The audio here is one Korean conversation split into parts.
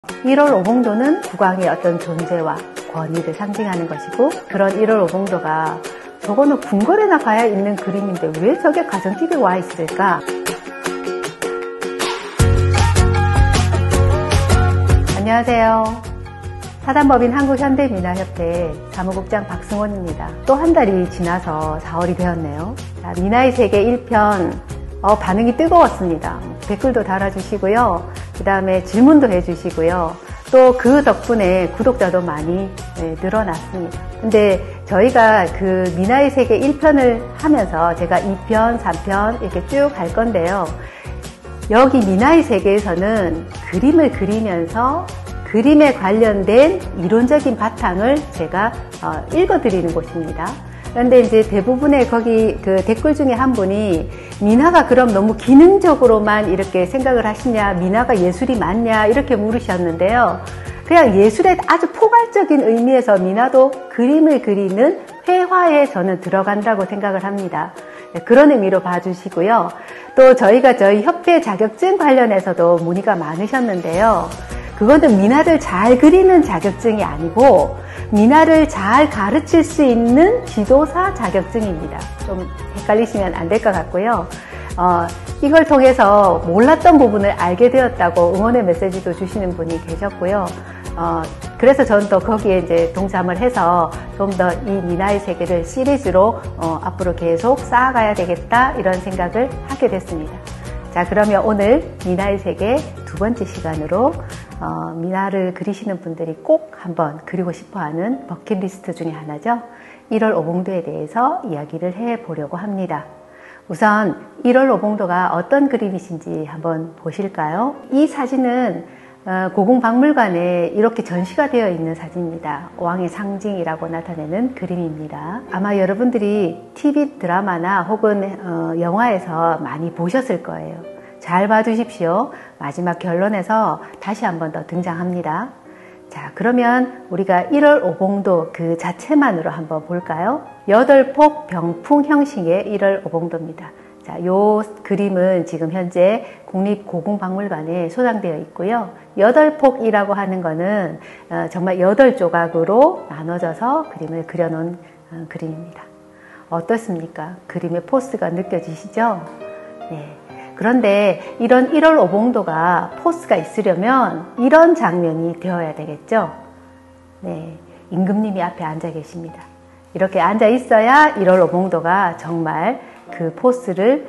1월 오봉도는 국왕의 어떤 존재와 권위를 상징하는 것이고, 그런 1월 오봉도가 저거는 궁궐에나 가야 있는 그림인데 왜 저게 가정집에 와 있을까? 안녕하세요. 사단법인 한국현대미나협회 사무국장 박승원입니다. 또 한 달이 지나서 4월이 되었네요. 미나의 세계 1편 반응이 뜨거웠습니다. 댓글도 달아주시고요. 그 다음에 질문도 해주시고요. 또 그 덕분에 구독자도 많이 늘어났습니다. 근데 저희가 그 미나의 세계 1편을 하면서 제가 2편, 3편 이렇게 쭉 할 건데요. 여기 미나의 세계에서는 그림을 그리면서 그림에 관련된 이론적인 바탕을 제가 읽어드리는 곳입니다. 그런데 이제 대부분의 거기 그 댓글 중에 한 분이 미나가 그럼 너무 기능적으로만 이렇게 생각을 하시냐, 미나가 예술이 맞냐 이렇게 물으셨는데요. 그냥 예술의 아주 포괄적인 의미에서 미나도 그림을 그리는 회화에 저는 들어간다고 생각을 합니다. 그런 의미로 봐주시고요. 또 저희가 저희 협회 자격증 관련해서도 문의가 많으셨는데요. 그거는 미나를 잘 그리는 자격증이 아니고 미나를 잘 가르칠 수 있는 지도사 자격증입니다. 좀 헷갈리시면 안 될 것 같고요. 이걸 통해서 몰랐던 부분을 알게 되었다고 응원의 메시지도 주시는 분이 계셨고요. 그래서 저는 또 거기에 이제 동참을 해서 좀 더 이 미나의 세계를 시리즈로 앞으로 계속 쌓아가야 되겠다 이런 생각을 하게 됐습니다. 자, 그러면 오늘 미나의 세계 두 번째 시간으로 미나를 그리시는 분들이 꼭 한번 그리고 싶어하는 버킷리스트 중에 하나죠. 1월 오봉도에 대해서 이야기를 해보려고 합니다. 우선 1월 오봉도가 어떤 그림이신지 한번 보실까요? 이 사진은 고궁박물관에 이렇게 전시가 되어 있는 사진입니다. 왕의 상징이라고 나타내는 그림입니다. 아마 여러분들이 TV 드라마나 혹은 영화에서 많이 보셨을 거예요. 잘 봐주십시오. 마지막 결론에서 다시 한 번 더 등장합니다. 자, 그러면 우리가 1월 오봉도 그 자체만으로 한번 볼까요? 8폭 병풍 형식의 1월 오봉도입니다. 자, 요 그림은 지금 현재 국립고궁박물관에 소장되어 있고요. 8폭이라고 하는 거는 정말 8조각으로 나눠져서 그림을 그려놓은 그림입니다. 어떻습니까? 그림의 포스가 느껴지시죠? 네. 그런데 이런 1월 오봉도가 포스가 있으려면 이런 장면이 되어야 되겠죠? 네. 임금님이 앞에 앉아 계십니다. 이렇게 앉아 있어야 1월 오봉도가 정말 그 포스를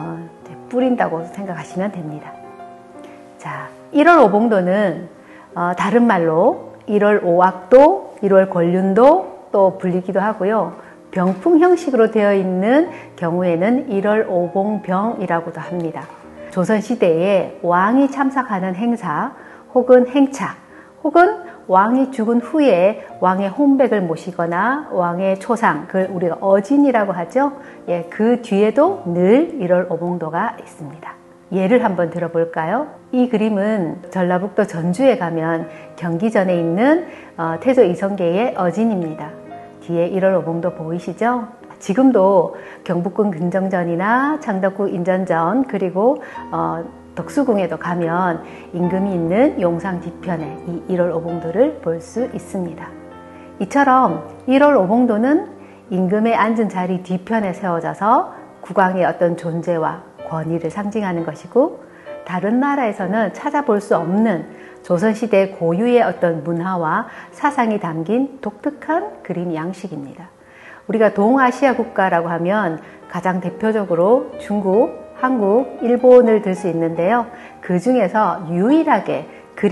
뿌린다고 생각하시면 됩니다. 자, 1월 오봉도는 다른 말로 1월 오악도, 1월 권륜도 또 불리기도 하고요. 병풍 형식으로 되어 있는 경우에는 1월 오봉병이라고도 합니다. 조선시대에 왕이 참석하는 행사 혹은 행차 혹은 왕이 죽은 후에 왕의 혼백을 모시거나 왕의 초상, 그걸 우리가 어진이라고 하죠. 예, 그 뒤에도 늘 1월 오봉도가 있습니다. 예를 한번 들어볼까요? 이 그림은 전라북도 전주에 가면 경기전에 있는 태조 이성계의 어진입니다. 뒤에 1월 오봉도 보이시죠? 지금도 경북군 근정전이나 창덕궁 인전전 그리고 덕수궁에도 가면 임금이 있는 용상 뒤편에 이 1월 오봉도를 볼 수 있습니다. 이처럼 1월 오봉도는 임금의 앉은 자리 뒤편에 세워져서 국왕의 어떤 존재와 권위를 상징하는 것이고, 다른 나라에서는 찾아볼 수 없는 조선시대 고유의 어떤 문화와 사상이 담긴 독특한 그림 양식입니다. 우리가 동아시아 국가라고 하면 가장 대표적으로 중국, 한국, 일본을 들 수 있는데요. 그 중에서 유일하게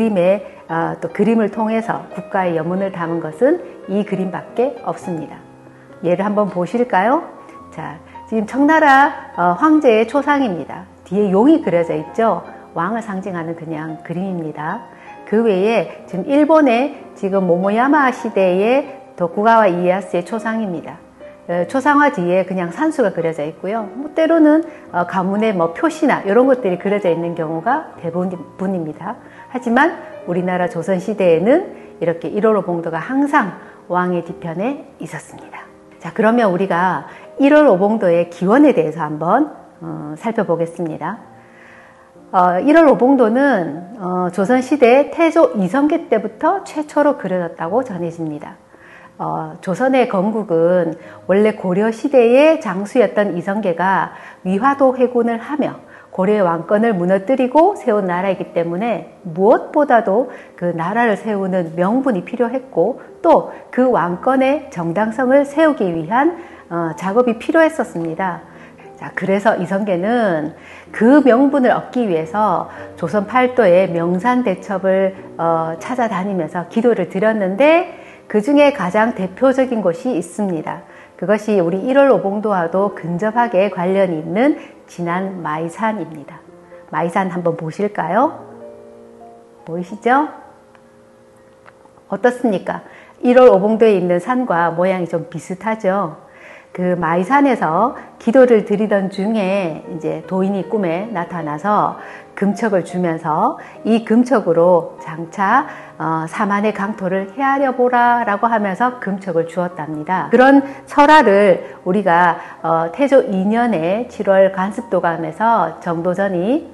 또 그림을 통해서 국가의 여문을 담은 것은 이 그림밖에 없습니다. 예를 한번 보실까요? 자, 지금 청나라 황제의 초상입니다. 뒤에 용이 그려져 있죠. 왕을 상징하는 그냥 그림입니다. 그 외에 지금 일본의 지금 모모야마 시대의 도쿠가와 이에야스의 초상입니다. 초상화 뒤에 그냥 산수가 그려져 있고요. 때로는 가문의 표시나 이런 것들이 그려져 있는 경우가 대부분입니다. 하지만 우리나라 조선시대에는 이렇게 1월 오봉도가 항상 왕의 뒤편에 있었습니다. 자, 그러면 우리가 1월 오봉도의 기원에 대해서 한번 살펴보겠습니다. 1월 오봉도는 조선시대 태조 이성계 때부터 최초로 그려졌다고 전해집니다. 조선의 건국은 원래 고려시대의 장수였던 이성계가 위화도 회군을 하며 고려의 왕권을 무너뜨리고 세운 나라이기 때문에 무엇보다도 그 나라를 세우는 명분이 필요했고 또 그 왕권의 정당성을 세우기 위한 작업이 필요했었습니다. 자, 그래서 이성계는 그 명분을 얻기 위해서 조선 팔도의 명산대첩을 찾아다니면서 기도를 드렸는데 그 중에 가장 대표적인 곳이 있습니다. 그것이 우리 1월 오봉도와도 근접하게 관련이 있는 진안 마이산입니다. 마이산 한번 보실까요? 보이시죠? 어떻습니까? 1월 오봉도에 있는 산과 모양이 좀 비슷하죠? 그 마이산에서 기도를 드리던 중에 이제 도인이 꿈에 나타나서 금척을 주면서 이 금척으로 장차 사만의 강토를 헤아려 보라 라고 하면서 금척을 주었답니다. 그런 설화를 우리가 태조 2년에 7월 관습도감에서 정도전이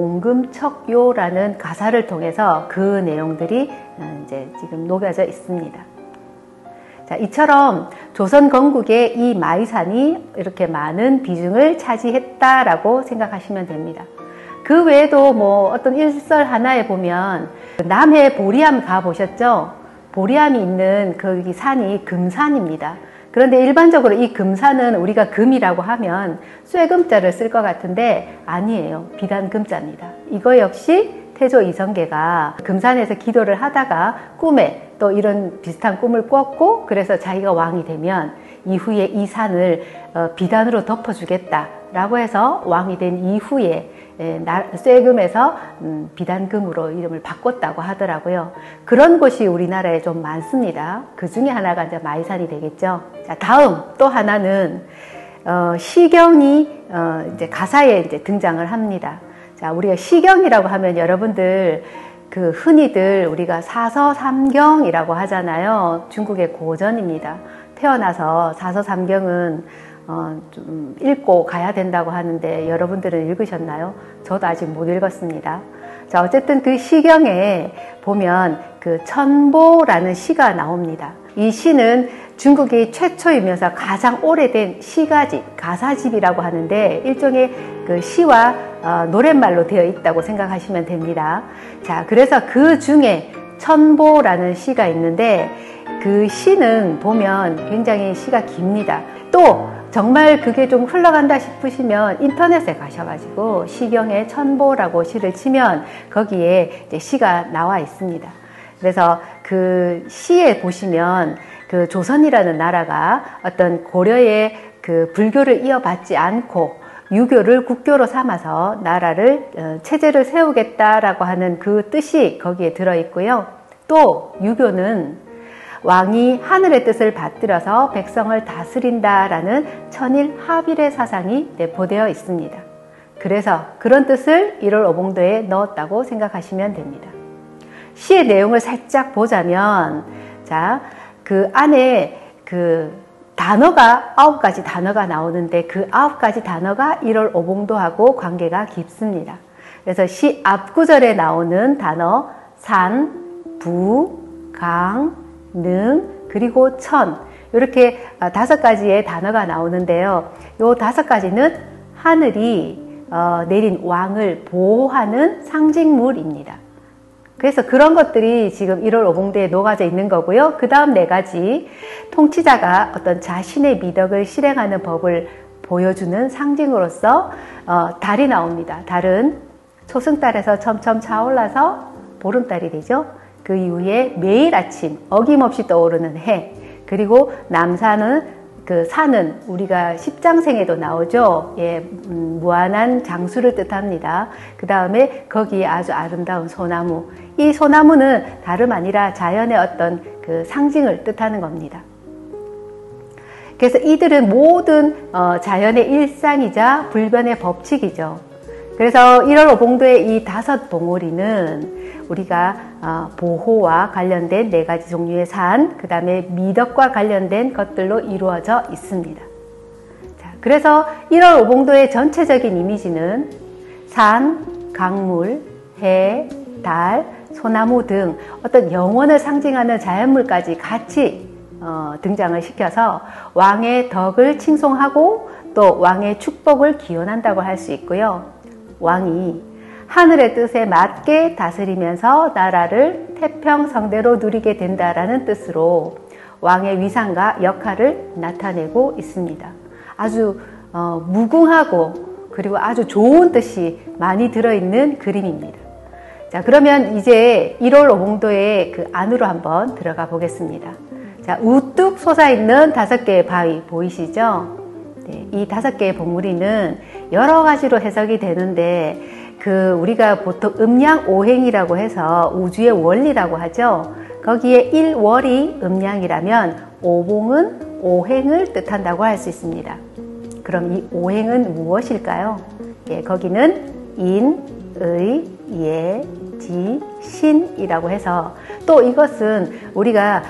몽금척요라는 가사를 통해서 그 내용들이 이제 지금 녹여져 있습니다. 자, 이처럼 조선 건국의 이 마이산이 이렇게 많은 비중을 차지했다라고 생각하시면 됩니다. 그 외에도 뭐 어떤 일설 하나에 보면 남해 보리암 가보셨죠? 보리암이 있는 그 산이 금산입니다. 그런데 일반적으로 이 금산은 우리가 금이라고 하면 쇠금자를 쓸 것 같은데 아니에요. 비단금자입니다. 이거 역시 태조 이성계가 금산에서 기도를 하다가 꿈에 또 이런 비슷한 꿈을 꿨고 그래서 자기가 왕이 되면 이후에 이 산을 비단으로 덮어주겠다라고 해서 왕이 된 이후에 쇠금에서 비단금으로 이름을 바꿨다고 하더라고요. 그런 곳이 우리나라에 좀 많습니다. 그 중에 하나가 이제 마이산이 되겠죠. 자, 다음 또 하나는 시경이 이제 가사에 이제 등장을 합니다. 자, 우리가 시경이라고 하면 여러분들 그 흔히들 우리가 사서삼경이라고 하잖아요. 중국의 고전입니다. 태어나서 사서삼경은 좀 읽고 가야 된다고 하는데 여러분들은 읽으셨나요? 저도 아직 못 읽었습니다. 자, 어쨌든 그 시경에 보면 그 천보라는 시가 나옵니다. 이 시는 중국이 최초이면서 가장 오래된 시가집, 가사집이라고 하는데 일종의 그 시와 노랫말로 되어 있다고 생각하시면 됩니다. 자, 그래서 그 중에 천보라는 시가 있는데 그 시는 보면 굉장히 시가 깁니다. 또 정말 그게 좀 흘러간다 싶으시면 인터넷에 가셔가지고 시경의 천보라고 시를 치면 거기에 이제 시가 나와 있습니다. 그래서 그 시에 보시면 그 조선이라는 나라가 어떤 고려의 그 불교를 이어받지 않고 유교를 국교로 삼아서 나라를 체제를 세우겠다라고 하는 그 뜻이 거기에 들어 있고요. 또 유교는 왕이 하늘의 뜻을 받들어서 백성을 다스린다라는 천일합일의 사상이 내포되어 있습니다. 그래서 그런 뜻을 1월 오봉도에 넣었다고 생각하시면 됩니다. 시의 내용을 살짝 보자면, 자, 그 안에 그 단어가 9가지 단어가 나오는데 그 9가지 단어가 1월 오봉도하고 관계가 깊습니다. 그래서 시 앞구절에 나오는 단어 산, 부, 강, 능, 그리고 천 이렇게 5가지의 단어가 나오는데요. 이 5가지는 하늘이 내린 왕을 보호하는 상징물입니다. 그래서 그런 것들이 지금 1월 오봉도에 녹아져 있는 거고요. 그 다음 4가지 통치자가 어떤 자신의 미덕을 실행하는 법을 보여주는 상징으로서 달이 나옵니다. 달은 초승달에서 점점 차올라서 보름달이 되죠. 그 이후에 매일 아침 어김없이 떠오르는 해, 그리고 남산은 그 산은 우리가 십장생에도 나오죠. 예, 무한한 장수를 뜻합니다. 그 다음에 거기에 아주 아름다운 소나무, 이 소나무는 다름 아니라 자연의 어떤 그 상징을 뜻하는 겁니다. 그래서 이들은 모든 자연의 일상이자 불변의 법칙이죠. 그래서 1월 오봉도의 이 5봉오리는 우리가 보호와 관련된 4가지 종류의 산, 그 다음에 미덕과 관련된 것들로 이루어져 있습니다. 자, 그래서 1월 오봉도의 전체적인 이미지는 산, 강물, 해, 달, 소나무 등 어떤 영원을 상징하는 자연물까지 같이 등장을 시켜서 왕의 덕을 칭송하고 또 왕의 축복을 기원한다고 할 수 있고요. 왕이 하늘의 뜻에 맞게 다스리면서 나라를 태평성대로 누리게 된다라는 뜻으로 왕의 위상과 역할을 나타내고 있습니다. 아주 무궁하고 그리고 아주 좋은 뜻이 많이 들어있는 그림입니다. 자, 그러면 이제 1월 오봉도의 그 안으로 한번 들어가 보겠습니다. 자, 우뚝 솟아있는 5개의 바위 보이시죠? 네, 이 5개의 봉우리는 여러 가지로 해석이 되는데 우리가 보통 음양오행이라고 해서 우주의 원리라고 하죠. 거기에 1월이 음양이라면 오봉은 오행을 뜻한다고 할 수 있습니다. 그럼 이 오행은 무엇일까요? 예, 거기는 인, 의, 예, 지, 신이라고 해서 또 이것은 우리가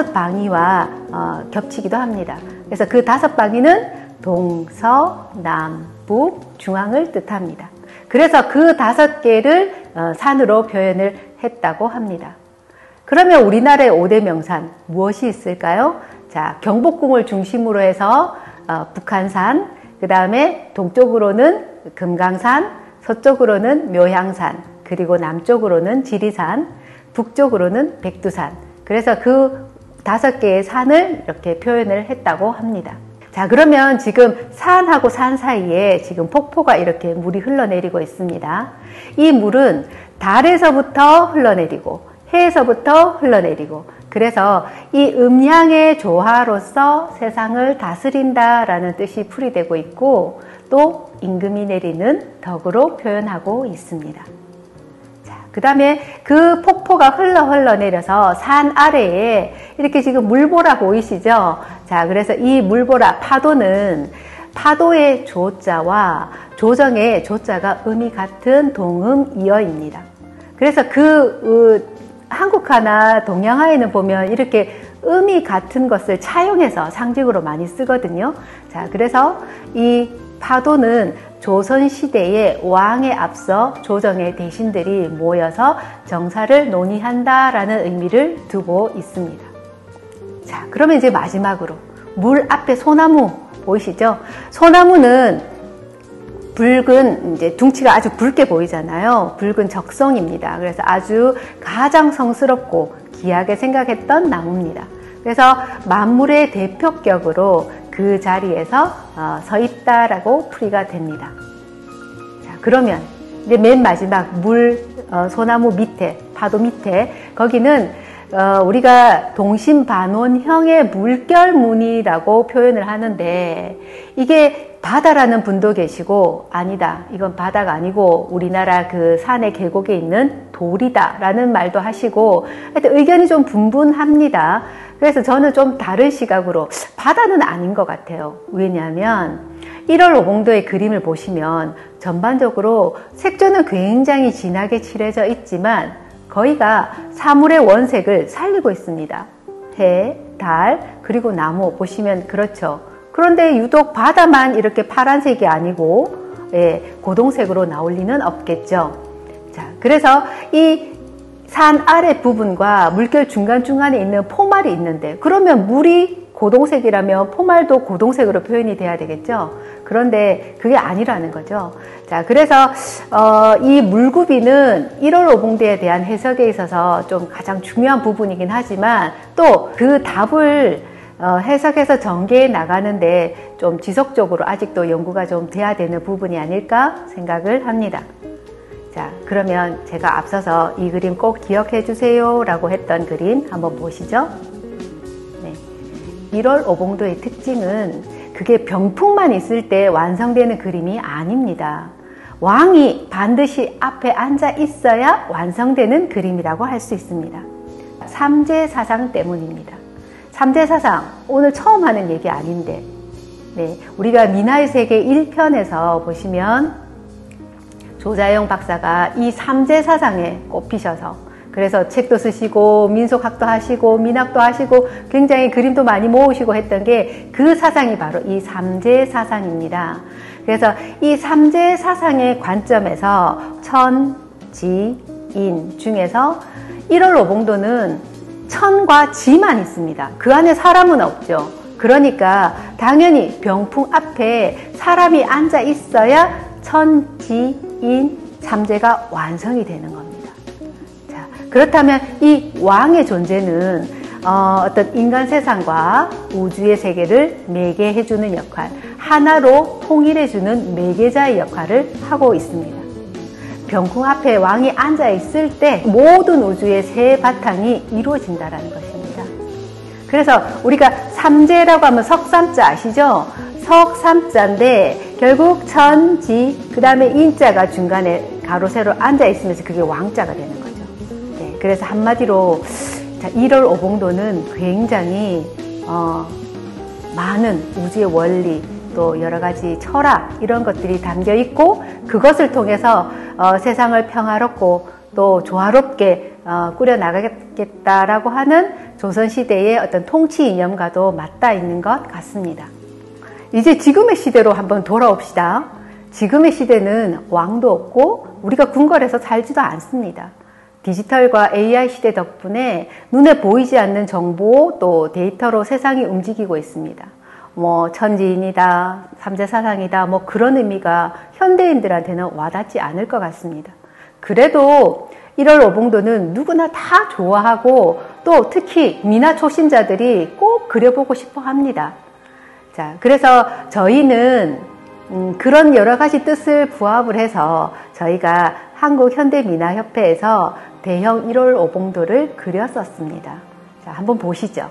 5방위와 겹치기도 합니다. 그래서 그 5방위는 동서, 남, 북, 중앙을 뜻합니다. 그래서 그 5개를 산으로 표현을 했다고 합니다. 그러면 우리나라의 5대 명산 무엇이 있을까요? 자, 경복궁을 중심으로 해서 북한산, 그 다음에 동쪽으로는 금강산, 서쪽으로는 묘향산, 그리고 남쪽으로는 지리산, 북쪽으로는 백두산. 그래서 그 5개의 산을 이렇게 표현을 했다고 합니다. 자, 그러면 지금 산하고 산 사이에 지금 폭포가 이렇게 물이 흘러내리고 있습니다. 이 물은 달에서부터 흘러내리고 해에서부터 흘러내리고 그래서 이 음양의 조화로서 세상을 다스린다라는 뜻이 풀이되고 있고 또 임금이 내리는 덕으로 표현하고 있습니다. 그 다음에 그 폭포가 흘러내려서 산 아래에 이렇게 지금 물보라 보이시죠? 자, 그래서 이 물보라 파도는 파도의 조자와 조정의 조자가 음이 같은 동음이어입니다. 그래서 한국화나 동양화에는 보면 이렇게 음이 같은 것을 차용해서 상징으로 많이 쓰거든요. 자, 그래서 이 파도는 조선시대의 왕에 앞서 조정의 대신들이 모여서 정사를 논의한다라는 의미를 두고 있습니다. 자, 그러면 이제 마지막으로 물 앞에 소나무 보이시죠? 소나무는 붉은 이제 둥치가 아주 붉게 보이잖아요. 붉은 적성입니다. 그래서 아주 가장 성스럽고 귀하게 생각했던 나무입니다. 그래서 만물의 대표격으로 그 자리에서 서 있다라고 풀이가 됩니다. 자, 그러면 이제 맨 마지막 소나무 밑에, 파도 밑에 거기는 우리가 동심반원형의 물결무늬라고 표현을 하는데 이게 바다라는 분도 계시고 아니다, 이건 바다가 아니고 우리나라 그 산의 계곡에 있는 돌이다 라는 말도 하시고 하여튼 의견이 좀 분분합니다. 그래서 저는 좀 다른 시각으로 바다는 아닌 것 같아요. 왜냐하면 1월 오봉도의 그림을 보시면 전반적으로 색조는 굉장히 진하게 칠해져 있지만 거의가 사물의 원색을 살리고 있습니다. 해, 달, 그리고 나무 보시면 그렇죠. 그런데 유독 바다만 이렇게 파란색이 아니고 고동색으로 나올 리는 없겠죠. 자, 그래서 이 산 아래 부분과 물결 중간중간에 있는 포말이 있는데 그러면 물이 고동색이라면 포말도 고동색으로 표현이 돼야 되겠죠. 그런데 그게 아니라는 거죠. 자, 그래서 이 물구비는 1월 오봉대에 대한 해석에 있어서 좀 가장 중요한 부분이긴 하지만 또 그 답을 해석해서 전개해 나가는데 좀 지속적으로 아직도 연구가 좀 돼야 되는 부분이 아닐까 생각을 합니다. 자, 그러면 제가 앞서서 이 그림 꼭 기억해 주세요 라고 했던 그림 한번 보시죠. 네. 1월 오봉도의 특징은 그게 병풍만 있을 때 완성되는 그림이 아닙니다. 왕이 반드시 앞에 앉아 있어야 완성되는 그림이라고 할 수 있습니다. 삼재사상 때문입니다. 삼재사상, 오늘 처음 하는 얘기 아닌데 네, 우리가 미나의 세계 1편에서 보시면 조자영 박사가 이 삼재사상에 꼽히셔서 그래서 책도 쓰시고 민속학도 하시고 민학도 하시고 굉장히 그림도 많이 모으시고 했던 게 그 사상이 바로 이 삼재사상입니다. 그래서 이 삼재 사상의 관점에서 천, 지, 인 중에서 1월 오봉도는 천과 지만 있습니다. 그 안에 사람은 없죠. 그러니까 당연히 병풍 앞에 사람이 앉아 있어야 천, 지, 인, 삼재가 완성이 되는 겁니다. 자, 그렇다면 이 왕의 존재는 어떤 인간 세상과 우주의 세계를 매개해주는 역할, 하나로 통일해주는 매개자의 역할을 하고 있습니다. 병풍 앞에 왕이 앉아 있을 때 모든 우주의 새 바탕이 이루어진다는 것입니다. 그래서 우리가 삼재라고 하면 석삼자 아시죠? 석삼자인데 결국 천, 지, 그 다음에 인자가 중간에 가로 세로 앉아 있으면서 그게 왕자가 되는 거죠. 네, 그래서 한마디로 1월 오봉도는 굉장히 많은 우주의 원리, 또 여러 가지 철학 이런 것들이 담겨 있고 그것을 통해서 세상을 평화롭고 또 조화롭게 꾸려나가겠다라고 하는 조선시대의 어떤 통치 이념과도 맞닿아 있는 것 같습니다. 이제 지금의 시대로 한번 돌아옵시다. 지금의 시대는 왕도 없고 우리가 궁궐에서 살지도 않습니다. 디지털과 AI 시대 덕분에 눈에 보이지 않는 정보 또 데이터로 세상이 움직이고 있습니다. 뭐 천지인이다, 삼재사상이다, 뭐 그런 의미가 현대인들한테는 와닿지 않을 것 같습니다. 그래도 1월 오봉도는 누구나 다 좋아하고 또 특히 미나 초심자들이 꼭 그려보고 싶어 합니다. 자, 그래서 저희는 그런 여러 가지 뜻을 부합을 해서 저희가 한국현대미나협회에서 대형 1월 오봉도를 그렸었습니다. 자, 한번 보시죠.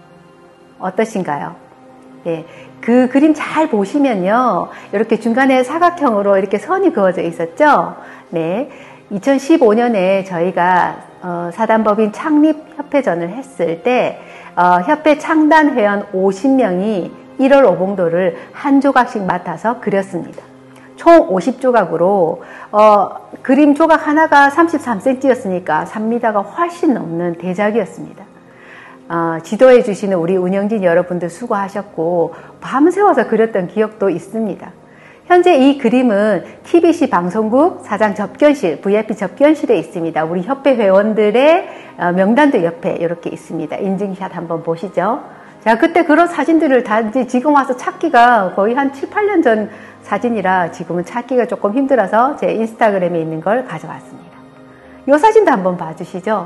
어떠신가요? 예, 그 그림 잘 보시면요. 이렇게 중간에 사각형으로 이렇게 선이 그어져 있었죠? 네. 2015년에 저희가 사단법인 창립협회전을 했을 때 협회 창단 회원 50명이 1월 오봉도를 한 조각씩 맡아서 그렸습니다. 총 50조각으로 그림 조각 하나가 33cm였으니까 3m가 훨씬 넘는 대작이었습니다. 지도해 주시는 우리 운영진 여러분들 수고하셨고 밤새워서 그렸던 기억도 있습니다. 현재 이 그림은 TBC 방송국 사장 접견실, VIP 접견실에 있습니다. 우리 협회 회원들의 명단도 옆에 이렇게 있습니다. 인증샷 한번 보시죠. 자, 그때 그런 사진들을 다 이제 지금 와서 찾기가 거의 한 7, 8년 전 사진이라 지금은 찾기가 조금 힘들어서 제 인스타그램에 있는 걸 가져왔습니다. 이 사진도 한번 봐주시죠.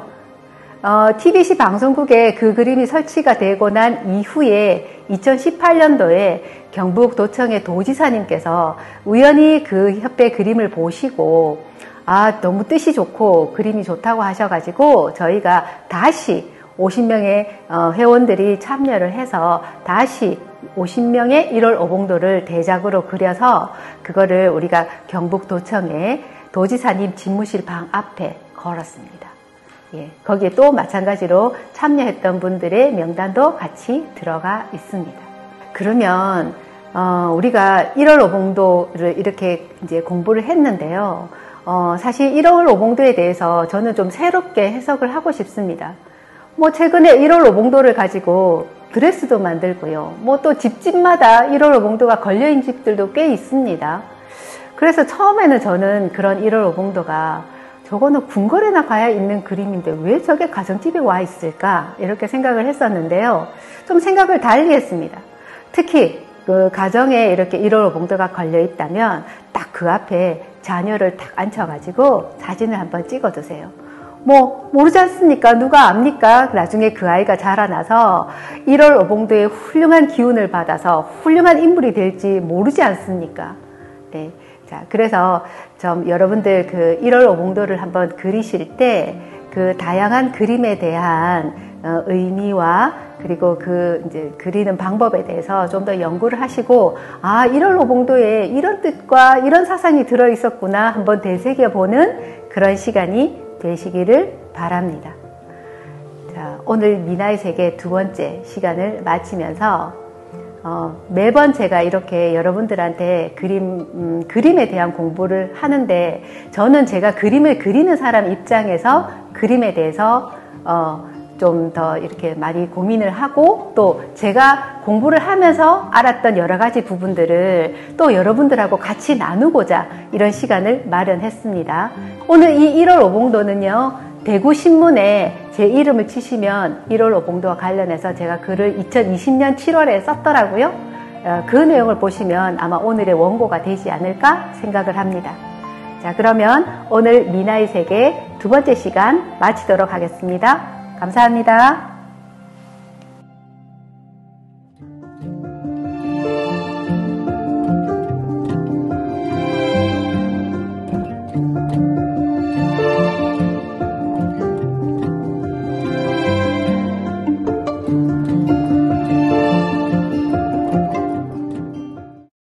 TBC 방송국에 그 그림이 설치가 되고 난 이후에 2018년도에 경북도청의 도지사님께서 우연히 그 협회 그림을 보시고 너무 뜻이 좋고 그림이 좋다고 하셔가지고 저희가 다시 50명의 회원들이 참여를 해서 다시 50명의 1월 오봉도를 대작으로 그려서 그거를 우리가 경북도청의 도지사님 집무실 방 앞에 걸었습니다. 예, 거기에 또 마찬가지로 참여했던 분들의 명단도 같이 들어가 있습니다. 그러면 우리가 1월 오봉도를 이렇게 이제 공부를 했는데요. 사실 1월 오봉도에 대해서 저는 좀 새롭게 해석을 하고 싶습니다. 뭐 최근에 1월 오봉도를 가지고 드레스도 만들고요. 뭐 또 집집마다 1월 오봉도가 걸려있는 집들도 꽤 있습니다. 그래서 처음에는 저는 그런 1월 오봉도가 저거는 궁궐에나 가야 있는 그림인데 왜 저게 가정집에 와 있을까? 이렇게 생각을 했었는데요. 좀 생각을 달리 했습니다. 특히 그 가정에 이렇게 1월 오봉도가 걸려 있다면 딱 그 앞에 자녀를 딱 앉혀가지고 사진을 한번 찍어두세요. 뭐 모르지 않습니까? 누가 압니까? 나중에 그 아이가 자라나서 1월 오봉도의 훌륭한 기운을 받아서 훌륭한 인물이 될지 모르지 않습니까? 네. 자, 그래서 좀 여러분들 그 1월 오봉도를 한번 그리실 때 그 다양한 그림에 대한 의미와 그리고 그 이제 그리는 방법에 대해서 좀 더 연구를 하시고 1월 오봉도에 이런 뜻과 이런 사상이 들어 있었구나 한번 되새겨보는 그런 시간이 되시기를 바랍니다. 자, 오늘 미나의 세계 두 번째 시간을 마치면서 매번 제가 이렇게 여러분들한테 그림에 대한 공부를 하는데 저는 제가 그림을 그리는 사람 입장에서 그림에 대해서 좀 더 이렇게 많이 고민을 하고 또 제가 공부를 하면서 알았던 여러 가지 부분들을 또 여러분들하고 같이 나누고자 이런 시간을 마련했습니다. 오늘 이 1월 오봉도는요, 대구신문에 제 이름을 치시면 1월 오봉도와 관련해서 제가 글을 2020년 7월에 썼더라고요. 그 내용을 보시면 아마 오늘의 원고가 되지 않을까 생각을 합니다. 자, 그러면 오늘 미나의 세계 두 번째 시간 마치도록 하겠습니다. 감사합니다.